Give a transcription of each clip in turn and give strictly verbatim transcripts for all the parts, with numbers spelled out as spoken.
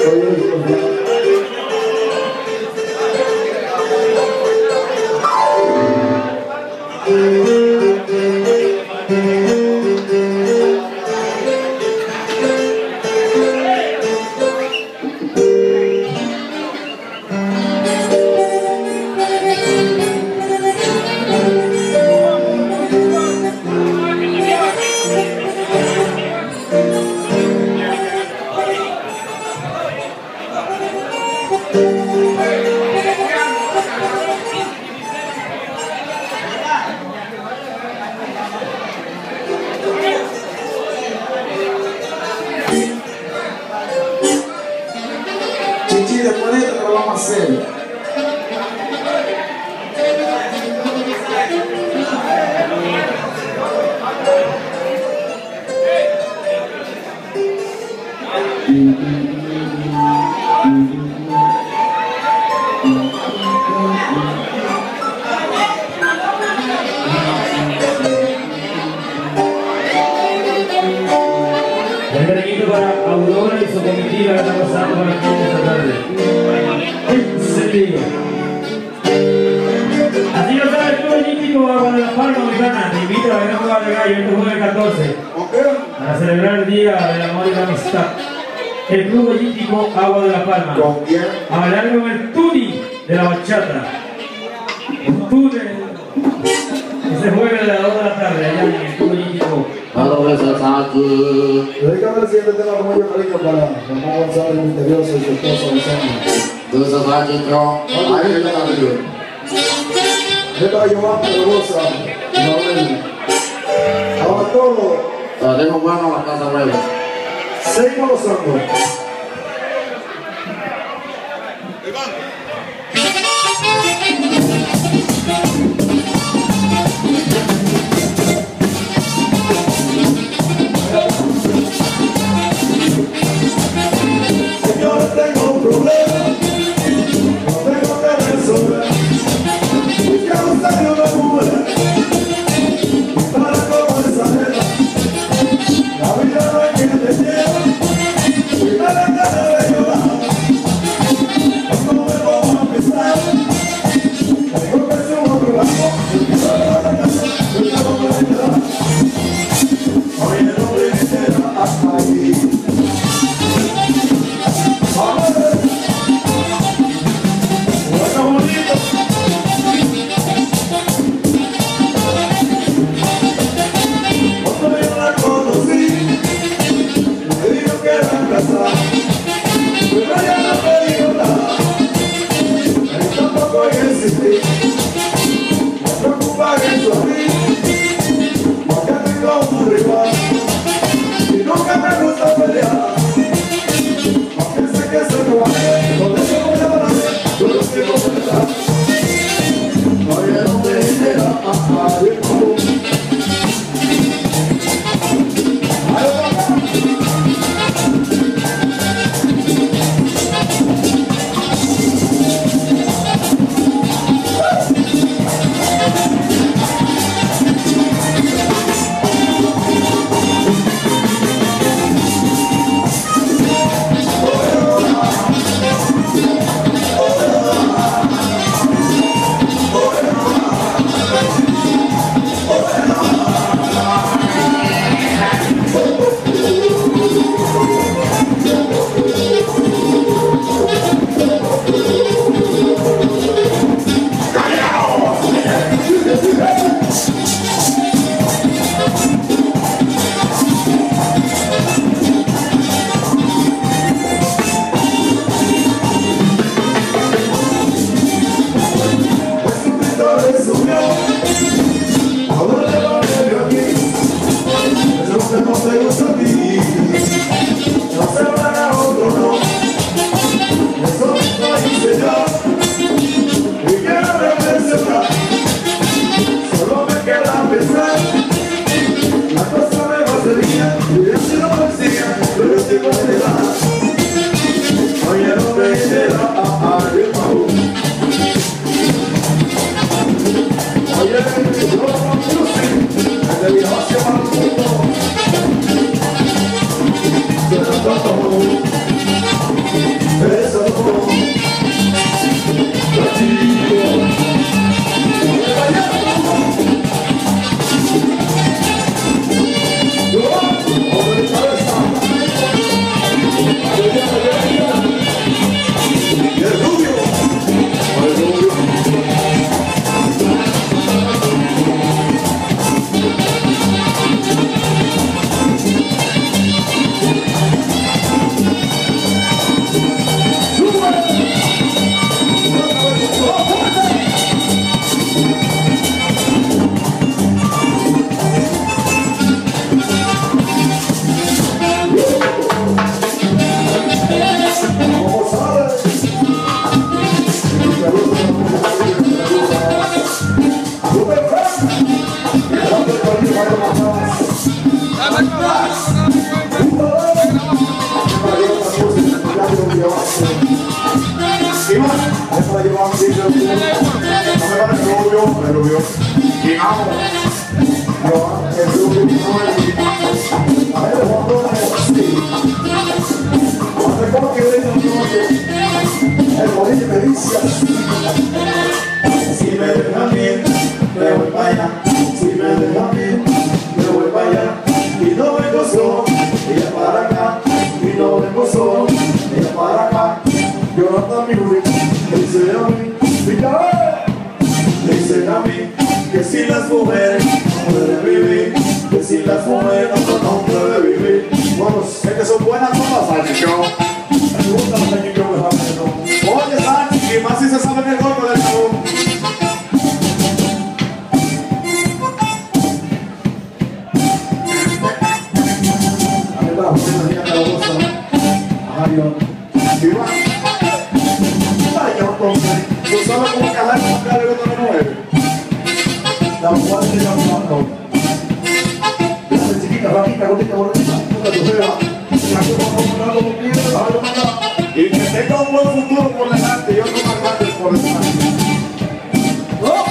Chichi, después de esto que lo vamos a hacer. El cariñito para Aurora y su comitiva que está pasando por aquí esta tarde. Encendido. Así lo sabe el club olímpico Agua de la Palma Americana. Te invito a que no juegue de gallo este jueves el catorce. Para celebrar el Día del Amor y la Amistad. El club olímpico Agua de la Palma. ¿Con quién? A bailar con el Tuni de la bachata. Un Tuni que se juega a las dos de la tarde allá en el club olímpico. Halo besos aku. Dedícame el siguiente tema con mucho cariño para Ramón González Misterioso y su esposa Lozano. Besos aku. Ahí está la video. Es para Giovanni Rosa, Noel. Ahora todo. Tenemos bueno la casa breve. Seguimos gozando. Señores, tengo un problema, lo tengo que resolver. Quiero usted una mujer para como esa nena. La vida no hay quien te lleva y me da ganas de llorar. Cuando me pongo a pensar, tengo que ser un otro lado. Y solo la casa, yo tengo que esperar. Oye, no me espera hasta aquí. Oye, Eso no. Si me dejan bien, me voy para allá. Si me dejan bien, me voy para allá. Y no vengo solo, ella para acá. Y no vengo solo, ella para acá. Jonathan Music, me dice a mí, me dicen a mí que si las mujeres no pueden vivir, que si las mujeres no pueden vivir. Bueno, sé que son buenas todas, Sanchi Show. Me gusta los Sanchi Show, no. Oye, Sanchi, y más si se sabe en el golpe del show. ¿Tú sabes cómo cajar con un carro que no mueve? La mujer de la mujer. La chiquita, ratita, gordita, gordita. Nunca tu jeva. La que vamos a como quieras, la voy a mandar. Y que tenga un buen futuro por delante y otro más grande por delante. ¿No?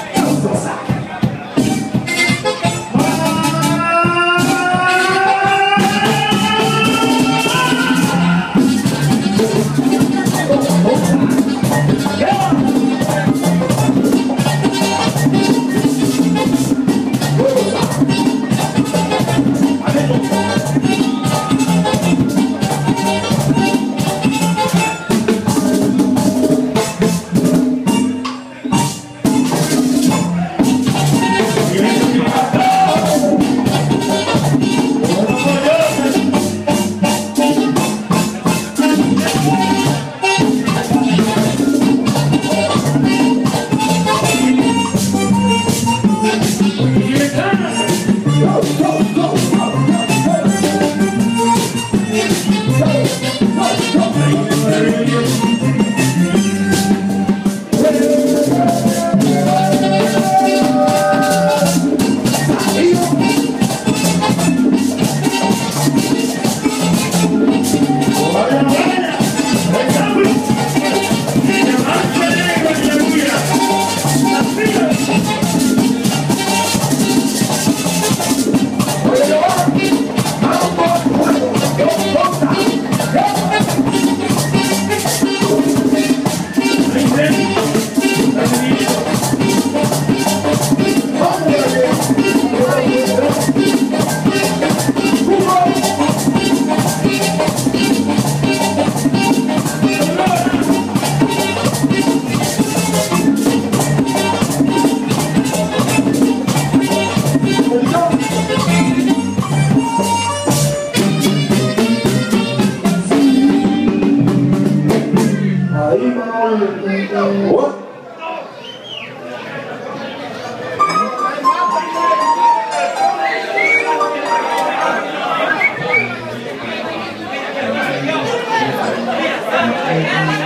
What? Thank you.